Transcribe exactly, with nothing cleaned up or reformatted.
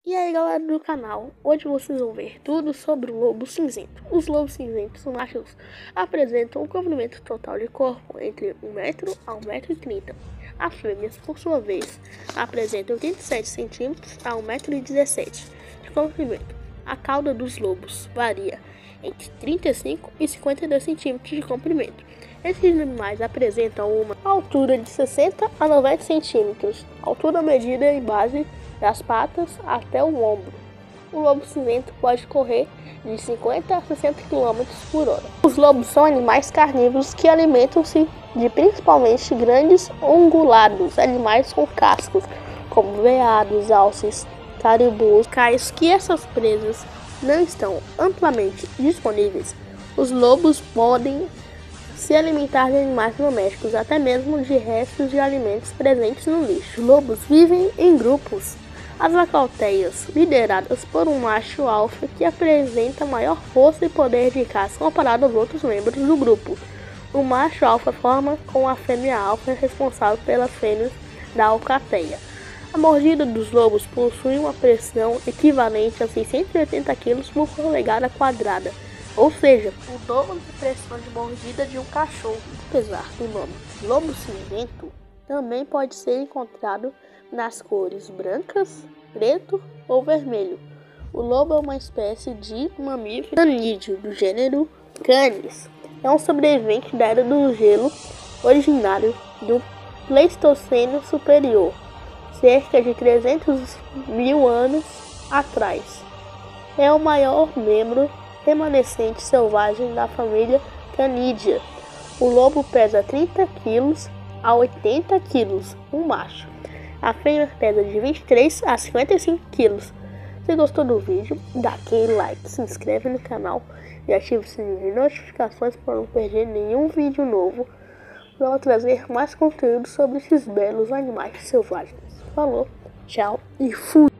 E aí galera do canal, hoje vocês vão ver tudo sobre o lobo cinzento. Os lobos cinzentos machos apresentam um comprimento total de corpo entre um metro a um metro e trinta. As fêmeas, por sua vez, apresentam oitenta e sete centímetros a um metro e dezessete de comprimento. A cauda dos lobos varia entre trinta e cinco e cinquenta e dois centímetros de comprimento. Esses animais apresentam uma altura de sessenta a noventa centímetros, altura medida em base das patas até o ombro. O lobo cinzento pode correr de cinquenta a sessenta quilômetros por hora. Os lobos são animais carnívoros que alimentam-se de principalmente grandes ungulados, animais com cascos, como veados, alces, caribus, cais, que essas presas não estão amplamente disponíveis. Os lobos podem se alimentar de animais domésticos, até mesmo de restos de alimentos presentes no lixo. Os lobos vivem em grupos. As alcateias, lideradas por um macho alfa que apresenta maior força e poder de caça comparado aos outros membros do grupo. O macho alfa forma com a fêmea alfa responsável pelas fêmeas da alcateia. A mordida dos lobos possui uma pressão equivalente a seiscentos e oitenta quilos por polegada quadrada, ou seja, o dobro de pressão de mordida de um cachorro. Apesar do nome lobo cinzento, também pode ser encontrado nas cores brancas, preto ou vermelho. O lobo é uma espécie de mamífero canídeo do gênero Canis. É um sobrevivente da Era do Gelo, originário do Pleistoceno Superior, cerca de trezentos mil anos atrás. É o maior membro remanescente selvagem da família Canídea. O lobo pesa trinta quilos a oitenta quilos, um macho. A fêmea pesa de vinte e três a cinquenta e cinco quilos. Se gostou do vídeo, dá aquele like, se inscreve no canal e ative o sininho de notificações para não perder nenhum vídeo novo. Vamos trazer mais conteúdo sobre esses belos animais selvagens. Falou, tchau e fui!